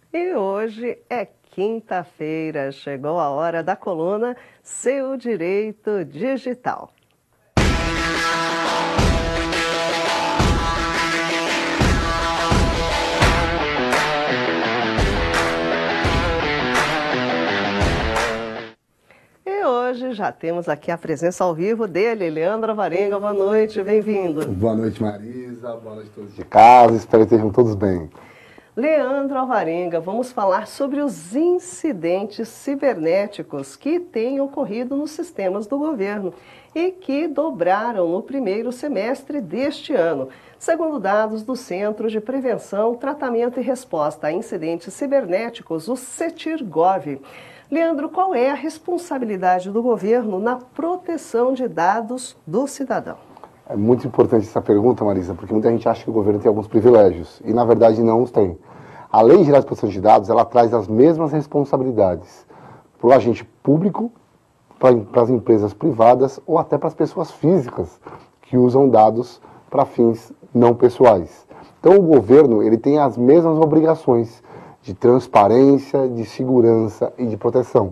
E hoje é quinta-feira, chegou a hora da coluna Seu Direito Digital. E hoje já temos aqui a presença ao vivo dele, Leandro Alvarenga. Boa noite, bem-vindo. Boa noite, Marisa. Boa noite a todos de casa. Espero que estejam todos bem. Leandro Alvarenga, vamos falar sobre os incidentes cibernéticos que têm ocorrido nos sistemas do governo e que dobraram no primeiro semestre deste ano, segundo dados do Centro de Prevenção, Tratamento e Resposta a Incidentes Cibernéticos, o CETIR-Gov. Leandro, qual é a responsabilidade do governo na proteção de dados do cidadão? É muito importante essa pergunta, Marisa, porque muita gente acha que o governo tem alguns privilégios e, na verdade, não os tem. A Lei Geral de Proteção de Dados, ela traz as mesmas responsabilidades para o agente público, para as empresas privadas ou até para as pessoas físicas que usam dados para fins não pessoais. Então, o governo ele tem as mesmas obrigações de transparência, de segurança e de proteção.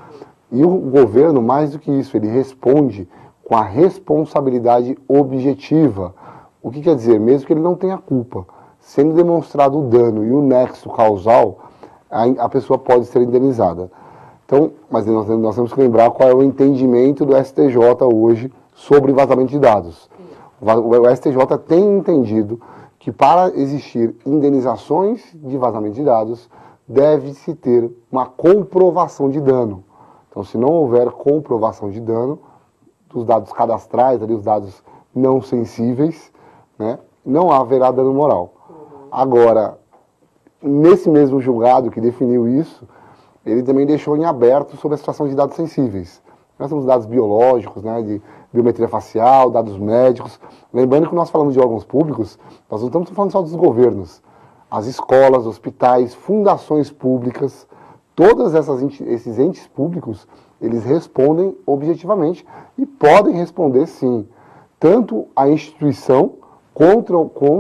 E o governo, mais do que isso, ele responde com a responsabilidade objetiva. O que quer dizer? Mesmo que ele não tenha culpa, sendo demonstrado o dano e o nexo causal, a pessoa pode ser indenizada. Então, mas nós temos que lembrar qual é o entendimento do STJ hoje sobre vazamento de dados. O STJ tem entendido que para existir indenizações de vazamento de dados, deve-se ter uma comprovação de dano. Então, se não houver comprovação de dano, dos dados cadastrais, ali, os dados não sensíveis, né, não haverá dano moral. Agora, nesse mesmo julgado que definiu isso, ele também deixou em aberto sobre a situação de dados sensíveis. Nós temos dados biológicos, né, de biometria facial, dados médicos. Lembrando que nós falamos de órgãos públicos, nós não estamos falando só dos governos. As escolas, hospitais, fundações públicas, todos esses entes públicos, eles respondem objetivamente e podem responder sim, tanto a instituição contra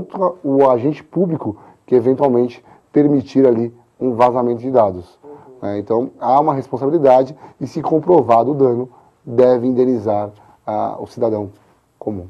o agente público que eventualmente permitir ali um vazamento de dados. Então, há uma responsabilidade e, se comprovado o dano, deve indenizar o cidadão comum.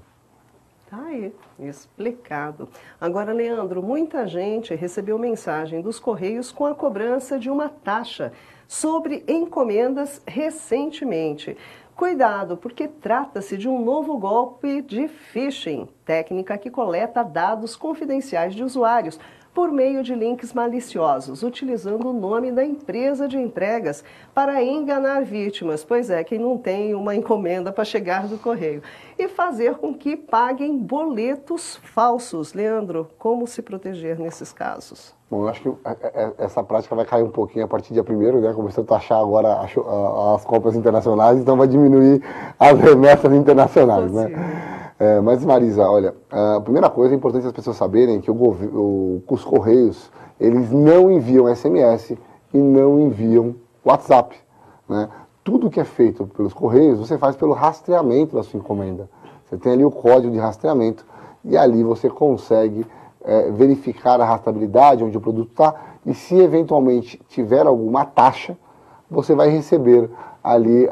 Tá aí, explicado. Agora, Leandro, muita gente recebeu mensagem dos Correios com a cobrança de uma taxa sobre encomendas recentemente. Cuidado, porque trata-se de um novo golpe de phishing, técnica que coleta dados confidenciais de usuários por meio de links maliciosos, utilizando o nome da empresa de entregas para enganar vítimas, pois é, quem não tem uma encomenda para chegar do correio, e fazer com que paguem boletos falsos. Leandro, como se proteger nesses casos? Bom, eu acho que essa prática vai cair um pouquinho a partir do dia 1º, né? Começou a taxar agora as compras internacionais, então vai diminuir as remessas internacionais, né? Mas, Marisa, olha, a primeira coisa é importante as pessoas saberem que os Correios, eles não enviam SMS e não enviam WhatsApp, né? Tudo que é feito pelos Correios, você faz pelo rastreamento da sua encomenda. Você tem ali o código de rastreamento e ali você consegue verificar a rastreabilidade, onde o produto está, e se eventualmente tiver alguma taxa, você vai receber ali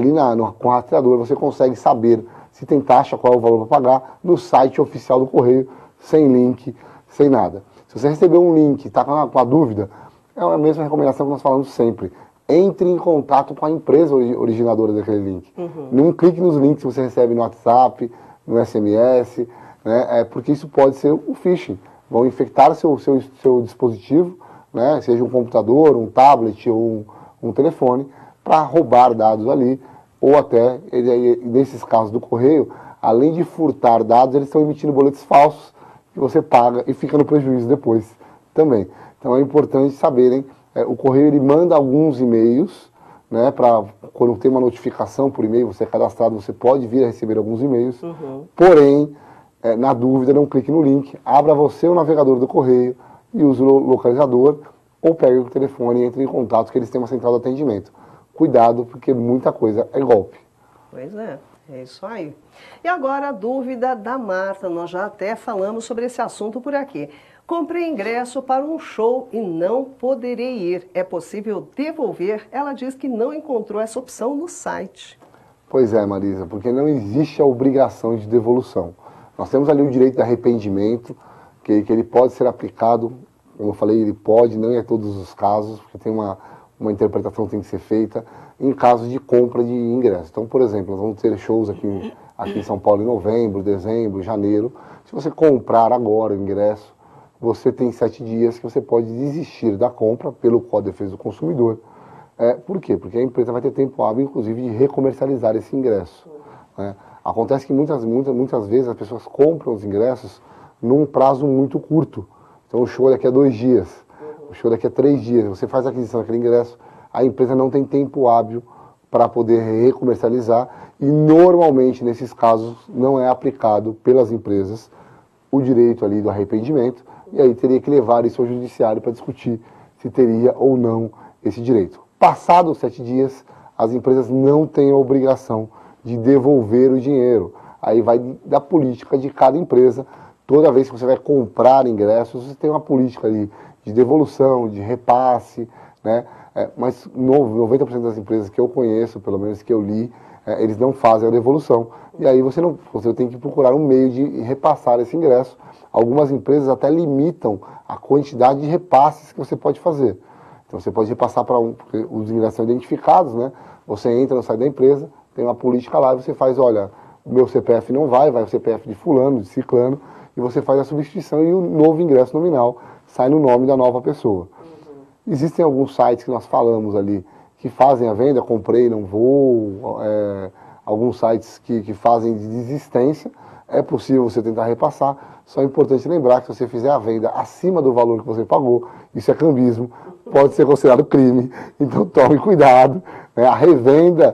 com o rastreador, você consegue saber se tem taxa, qual é o valor para pagar, no site oficial do Correio, sem link, sem nada. Se você recebeu um link e está com a dúvida, é a mesma recomendação que nós falamos sempre. Entre em contato com a empresa originadora daquele link. Não clique nos links que você recebe no WhatsApp, no SMS, né, porque isso pode ser o phishing. Vão infectar seu dispositivo, né, seja um computador, um tablet ou um telefone, para roubar dados ali, ou até, nesses casos do Correio, além de furtar dados, eles estão emitindo boletos falsos que você paga e fica no prejuízo depois também. Então é importante saberem, o Correio ele manda alguns e-mails, né, quando tem uma notificação por e-mail, você é cadastrado, você pode vir a receber alguns e-mails, porém, na dúvida, não clique no link, abra você o navegador do Correio e use o localizador, ou pegue o telefone e entre em contato, que eles têm uma central de atendimento. Cuidado, porque muita coisa é golpe. Pois é isso aí. E agora a dúvida da Marta, nós já até falamos sobre esse assunto por aqui. Comprei ingresso para um show e não poderei ir. É possível devolver? Ela diz que não encontrou essa opção no site. Pois é, Marisa, porque não existe a obrigação de devolução. Nós temos ali o direito de arrependimento, que ele pode ser aplicado, como eu falei, ele pode, não em todos os casos, porque tem uma interpretação que tem que ser feita, em casos de compra de ingresso. Então, por exemplo, nós vamos ter shows aqui em São Paulo em novembro, dezembro, janeiro. Se você comprar agora o ingresso, você tem 7 dias que você pode desistir da compra pelo Código de Defesa do Consumidor. Por quê? Porque a empresa vai ter tempo hábil, inclusive, de recomercializar esse ingresso. Né? Acontece que muitas vezes as pessoas compram os ingressos num prazo muito curto. Então o show é daqui a 2 dias, o show é daqui a 3 dias. Você faz a aquisição daquele ingresso, a empresa não tem tempo hábil para poder recomercializar e normalmente nesses casos não é aplicado pelas empresas o direito ali do arrependimento e aí teria que levar isso ao judiciário para discutir se teria ou não esse direito. Passados os 7 dias, as empresas não têm a obrigação de devolver o dinheiro. Aí vai da política de cada empresa. Toda vez que você vai comprar ingressos, você tem uma política ali de devolução, de repasse, né? Mas 90% das empresas que eu conheço, pelo menos que eu li, eles não fazem a devolução. E aí você tem que procurar um meio de repassar esse ingresso. Algumas empresas até limitam a quantidade de repasses que você pode fazer. Então você pode repassar para porque os ingressos são identificados, né? Você entra no site da empresa, tem uma política lá, e você faz, olha, o meu CPF não vai o CPF de fulano, de ciclano, e você faz a substituição e o novo ingresso nominal sai no nome da nova pessoa. Existem alguns sites que nós falamos ali que fazem a venda, comprei, não vou, alguns sites que fazem de desistência, é possível você tentar repassar, só é importante lembrar que se você fizer a venda acima do valor que você pagou, isso é cambismo, pode ser considerado crime, então tome cuidado, né? A revenda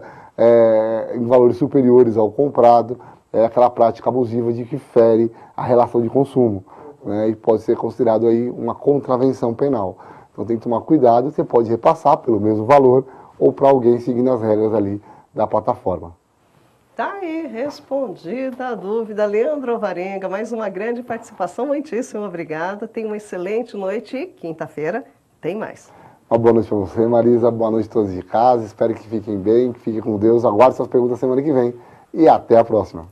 em valores superiores ao comprado é aquela prática abusiva de que fere a relação de consumo, né? E pode ser considerado aí uma contravenção penal. Então tem que tomar cuidado, você pode repassar pelo mesmo valor ou para alguém seguindo as regras ali da plataforma. Tá aí, respondida a dúvida. Leandro Alvarenga, mais uma grande participação, muitíssimo obrigada. Tenha uma excelente noite e quinta-feira tem mais. Uma boa noite para você, Marisa. Boa noite a todos de casa. Espero que fiquem bem, que fiquem com Deus. Aguarde suas perguntas semana que vem e até a próxima.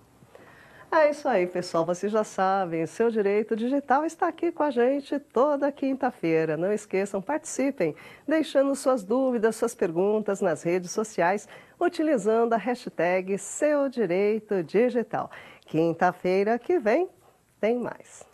É isso aí, pessoal. Vocês já sabem, Seu Direito Digital está aqui com a gente toda quinta-feira. Não esqueçam, participem, deixando suas dúvidas, suas perguntas nas redes sociais, utilizando a hashtag Seu Direito Digital. Quinta-feira que vem tem mais.